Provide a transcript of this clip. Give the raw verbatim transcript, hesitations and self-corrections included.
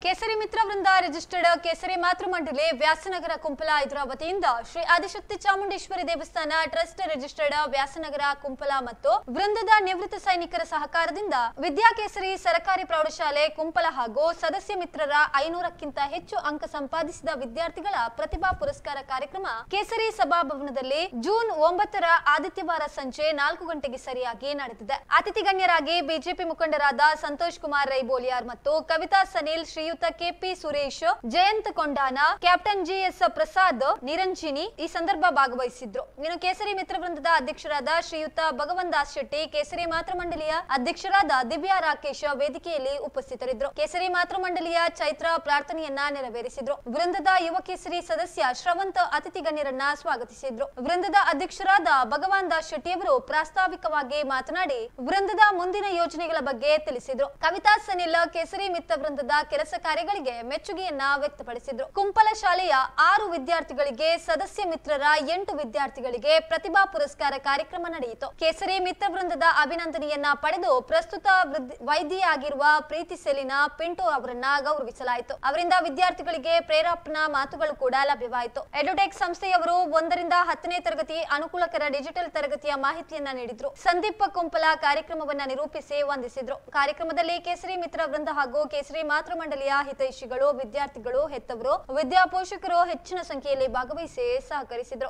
ಕೇಸರಿ ಮಿತ್ರ ವೃಂದ ರಿಜಿಸ್ಟರ್ಡ್ ಕೇಸರಿ ಮಾತೃ ಮಂಡಳಿ ವ್ಯಾಸನಗರ ಕುಂಪಲ ಇದರ ವತಿಯಿಂದ ಶ್ರೀ ಆದಿಶಕ್ತಿ ಚಾಮುಂಡೇಶ್ವರಿ ದೇವಸ್ಥಾನ ಟ್ರಸ್ಟ್ ರಿಜಿಸ್ಟರ್ಡ್ ವ್ಯಾಸನಗರ ಕುಂಪಲ ಮತ್ತು ವೃಂದದ ನಿವೃತ್ತ ಸೈನಿಕರ ಸಹಕಾರದಿಂದ ವಿದ್ಯಾಕೇಸರಿ ಸರ್ಕಾರಿ ಪ್ರೌಢಶಾಲೆ ಕುಂಪಲ ಹಾಗೂ ಸದಸ್ಯ ಮಿತ್ರರ ಐನೂರಕ್ಕಿಂತ ಹೆಚ್ಚು ಅಂಕ ಸಂಪಾದಿಸಿದ ವಿದ್ಯಾರ್ಥಿಗಳ ಪ್ರತಿಭಾ ಪುರಸ್ಕಾರ ಕಾರ್ಯಕ್ರಮ ಕೇಸರಿ ಸಭಾಭವನದಲ್ಲಿ ಜೂನ್ ಒಂಬತ್ತರ ಆದಿತ್ಯವಾರ ಸಂಜೆ ನಾಲ್ಕು ಗಂಟೆಗೆ ಸರಿಯಾಗಿ ನಡೆದಿದೆ. ಅತಿಥಿ ಗಣ್ಯರಾಗಿ ಬಿಜೆಪಿ ಮುಖಂಡರಾದ ಸಂತೋಷ್ ಕುಮಾರ್ ರೈಬೋಲಿಯಾರ್ ಮತ್ತು ಕವಿತಾ ಸನಿಲ್, ಶ್ರೀಯುತ KP Suresh, Jayanth Kondana, captain GS Prasad, Niranjini ಈ ಸಂದರ್ಭ ಭಾಗವಹಿಸಿದ್ರು. ಇನ್ನು ಕೇಸರಿ ಮಿತ್ರ ವೃಂದದ ಅಧ್ಯಕ್ಷರಾದ ಶ್ರೀಯುತ ಭಗವಂತ್ ದಾಸ್ ಶೆಟ್ಟಿ, ಕೇಸರಿ ಮಾತೃ ಮಂಡಳಿಯ ಅಧ್ಯಕ್ಷರಾದ ದಿವ್ಯಾ ರಾಕೇಶ್ ವೇದಿಕೆಯಲ್ಲಿ ಉಪಸ್ಥಿತರಿದ್ದರು. ಕೇಸರಿ ಮಾತೃ ಮಂಡಳಿಯ ಚೈತ್ರ ಪ್ರಾರ್ಥನೆಯನ್ನ ನೆರವೇರಿಸಿದ್ರು. ವೃಂದದ ಯುವ ಕೇಸರಿ ಸದಸ್ಯ ಶ್ರವಂತ್ ಅತಿಥಿ ಗಣ್ಯರನ್ನ ಸ್ವಾಗತಿಸಿದ್ರು. ವೃಂದದ ಅಧ್ಯಕ್ಷರಾದ ಭಗವಾನ್ ದಾಸ್ ಶೆಟ್ಟಿ ಅವರು ಪ್ರಾಸ್ತಾವಿಕವಾಗಿ ಮಾತನಾಡಿ ವೃಂದದ ಮುಂದಿನ ಯೋಜನೆಗಳ ಬಗ್ಗೆ ತಿಳಿಸಿದ್ರು. ಕವಿತಾ ಸನಿಲ್ ಕೇಸರಿ ಮಿತ್ರ ವೃಂದದ ಕೆಲಸ ಕಾರ್ಯಗಳಿಗೆ ಮೆಚ್ಚುಗೆಯನ್ನ ವ್ಯಕ್ತಪಡಿಸಿದ್ರು. ಕುಂಪಲ ಶಾಲೆಯ ಆರು ವಿದ್ಯಾರ್ಥಿಗಳಿಗೆ, ಸದಸ್ಯ ಮಿತ್ರರ ಎಂಟು ವಿದ್ಯಾರ್ಥಿಗಳಿಗೆ ಪ್ರತಿಭಾ ಪುರಸ್ಕಾರ ಕಾರ್ಯಕ್ರಮ ನಡೆಯಿತು. ಕೇಸರಿ ಮಿತ್ರ ವೃಂದದ ಅಭಿನಂದನೆಯನ್ನ ಪಡೆದು ಪ್ರಸ್ತುತ ವೈದ್ಯೆಯಾಗಿರುವ ಪ್ರೀತಿ ಸೆಲಿನಾ ಪಿಂಟೋ ಅವರನ್ನ ಗೌರವಿಸಲಾಯಿತು. ಅವರಿಂದ ವಿದ್ಯಾರ್ಥಿಗಳಿಗೆ ಪ್ರೇರೇಪಣಾ ಮಾತುಗಳು ಕೂಡ ಲಭ್ಯವಾಯಿತು. ಎಡುಟೆಕ್ ಸಂಸ್ಥೆಯವರು ಒಂದರಿಂದ ಹತ್ತನೇ ತರಗತಿ ಅನುಕೂಲಕರ ಡಿಜಿಟಲ್ ತರಗತಿಯ ಮಾಹಿತಿಯನ್ನ ನೀಡಿದ್ರು. ಸಂದೀಪ್ ಕುಂಪಲ ಕಾರ್ಯಕ್ರಮವನ್ನ ನಿರೂಪಿಸಿ ವಂದಿಸಿದ್ರು. ಕಾರ್ಯಕ್ರಮದಲ್ಲಿ ಕೇಸರಿ ಮಿತ್ರ ವೃಂದ ಹಾಗೂ ಕೇಸರಿ ಮಾತೃ ಮಂಡಳಿಯ ಹಿತೈಷಿಗಳು, ವಿದ್ಯಾರ್ಥಿಗಳು, ಹೆತ್ತವರು, ವಿದ್ಯಾ ಪೋಷಕರು ಹೆಚ್ಚಿನ ಸಂಖ್ಯೆಯಲ್ಲಿ ಭಾಗವಹಿಸಿ ಸಹಕರಿಸಿದರು.